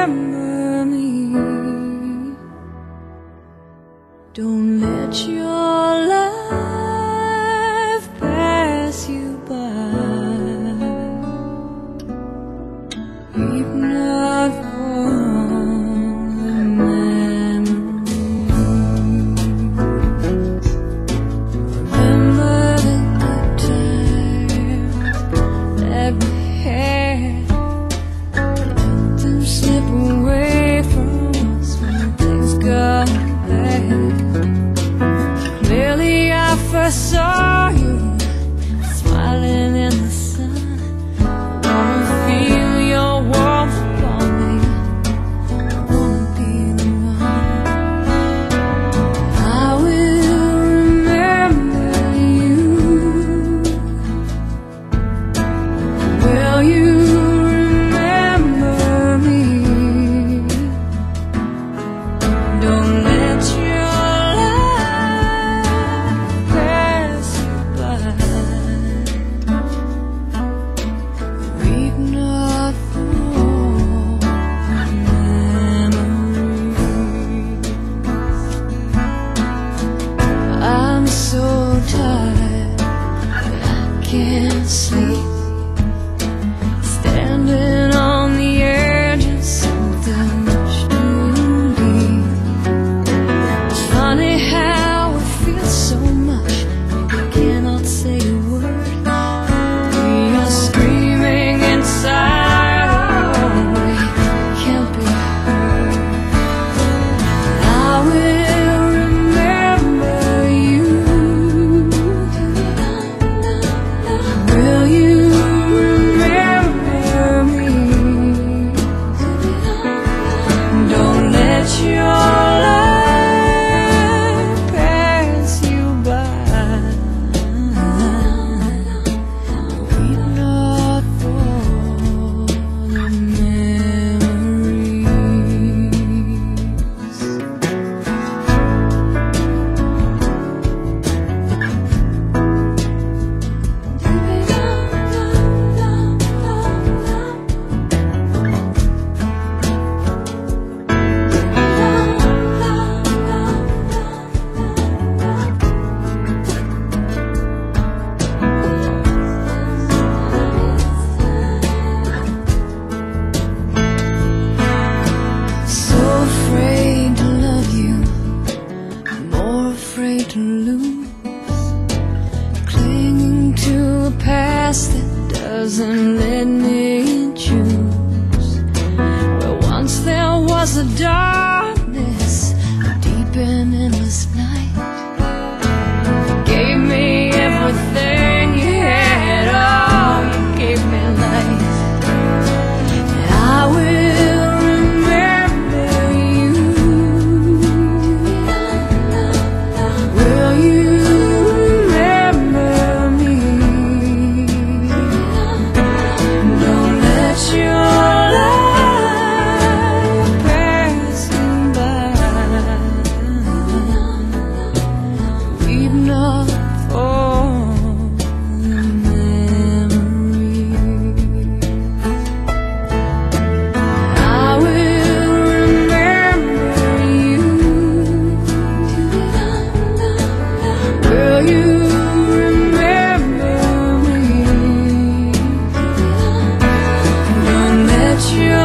remember me. Don't let your life pass you by. Weep not for the memories. Remember the good times that we had. Let them slip away from us when things got bad. Clearly I first saw you smiling in the sun. I wanna feel your warmth upon me. I wanna be the one. I will remember you. Will you remember me? Don't let your life pass you by. Weep not for memories. I'm so tired that I can't sleep. Standing on the edge of something much too deep. It's funny how it feels so much, we cannot say a word. We are screaming inside, oh, we can't be heard. I will remember you. Will you remember me? Don't let your life pass you by. Weep not for the memories. So afraid to love you, more afraid to lose. Clinging to a past that doesn't let me choose. Where once there was a darkness, a deep and endless night. Gave me everything you had, oh, you gave me life. I will remember you. Will you remember me? Don't let your life pass you by. Weep not for the memories. I will remember you. Will you remember me? Don't let your